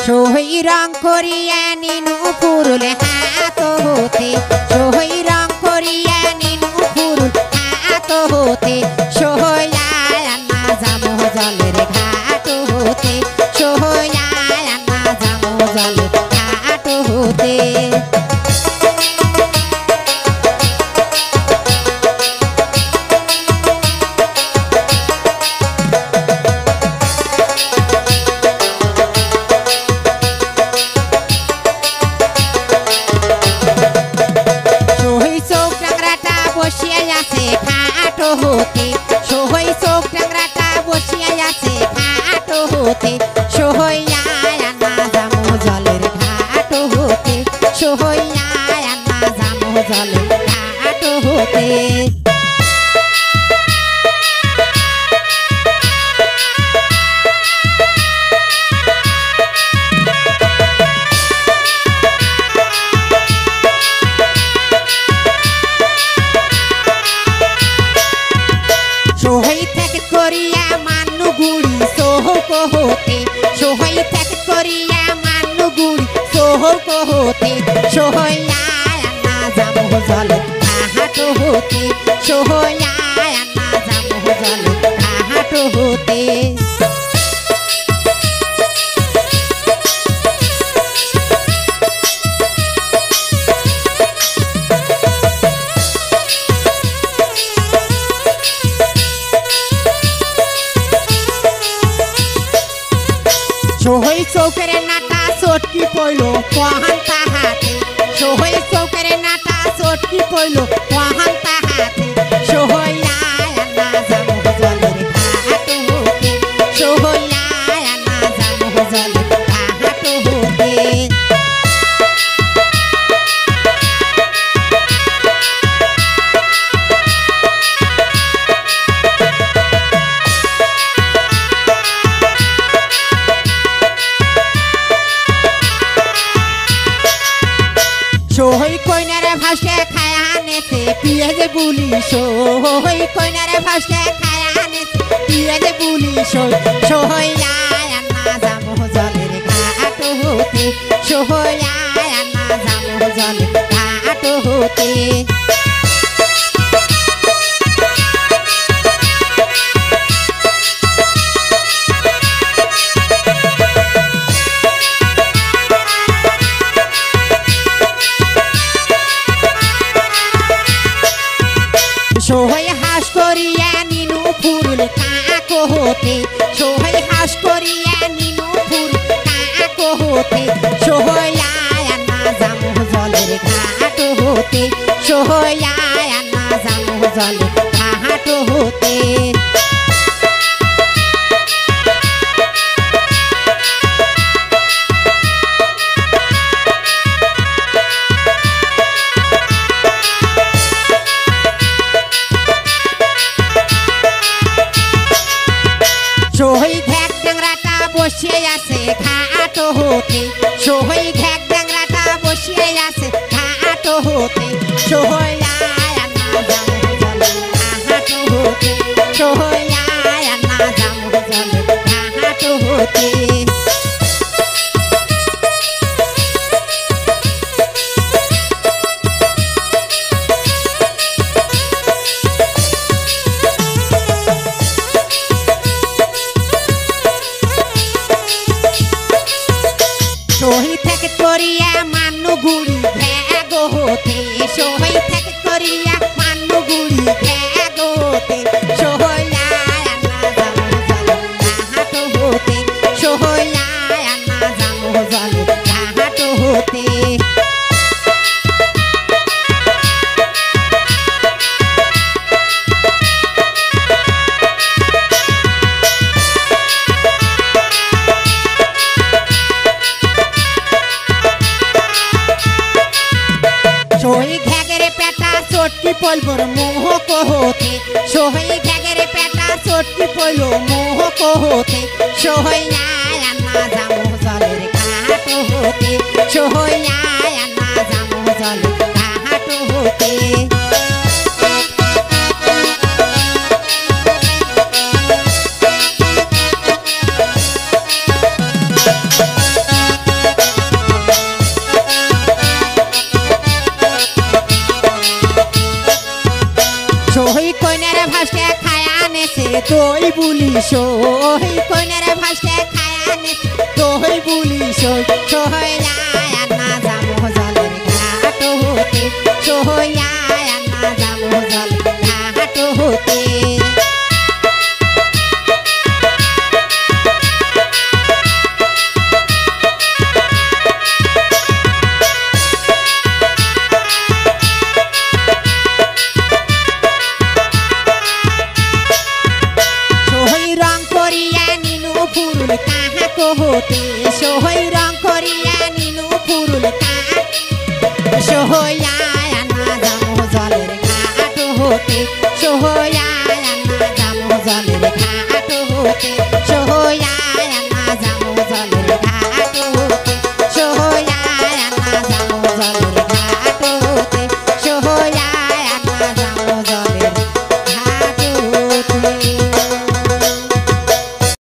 সোহই রং করিয়া নিনু পুরুল হাত হতে সোহই রং করিয়া নিনু পুরুল হাত হতে সোহয়া না যামো জলের ঘাট হতে সোহয়া না যামো জলের ঘাট হতে होते सोहई चोक टांगराटा बसिया आछे घाट होते सोहैया ना जामो जलेर घाट होते सोहैया ना जामो जलेर घाट होते सोहई थेके करिया मानु गुड़ी सोहक होते सोहई थेके करिया मानु गुड़ी सोहक होते सोहैया ना जामो जलेर घाट होते सोहैया ना जामो जलेर घाट होते सोहई चौकेरे नाटा चटकी पड़लो पहान ताहाते सोहई चौकेरे नाटा चटकी पड़लो पहान ताहाते सोहैया ना जामो जलेर घाट होते सोहैया ना जामो जलेर घाट होते सोहई कोइनारे भाषे खायाने से पियाज बुली सोहई कोइनारे भाषे खायाने से पियाज बुली सोहैया ना जामो जलेर घाट होते सोहैया ना जामो जलेर घाट होते सोहई हास करिया निनु फुरुल काको होते सोहई हास करिया निनु फुरुल काको होते सोहैया ना जामो जलेर घाट होते सोहैया ना जामो जलेर घाट होते सोहई घाट डांगराटा बसिए आछे घाट होते सोहई घाट डांगराटा बसिए आछे घाट होते सोहैया ना जामो जलेर घाट होते सोहैया ना जामो जलेर घाट होते सोहई थेके करिया मानु गुड़ी भैग होते सोहई थेके करिया मानु गुड़ी भैग होते सोहैया ना जामो जलेर घाट होते सोहैया ना जामो जलेर घाट होते सोहई घागरे पेटा चटकी पलबर मोहक होते सोहई घागरे पेटा चटकी पलो मोहक होते सोहैया ना जामो जलेर घाट होते सोहैया ना जामो जलेर घाट होते তুই বলিস ওই কইনারে ভাসতে খায়ানে তুই বলিস সোহই না যাবো জলের ঘাট হতে সোহই না যাবো জলের ঘাট হতে होते सोहई रंग करिया नीनु फुरुल का सोहया ना जामो जलेर घाट होते सोहया ना जामो जलेर घाट होते सोहया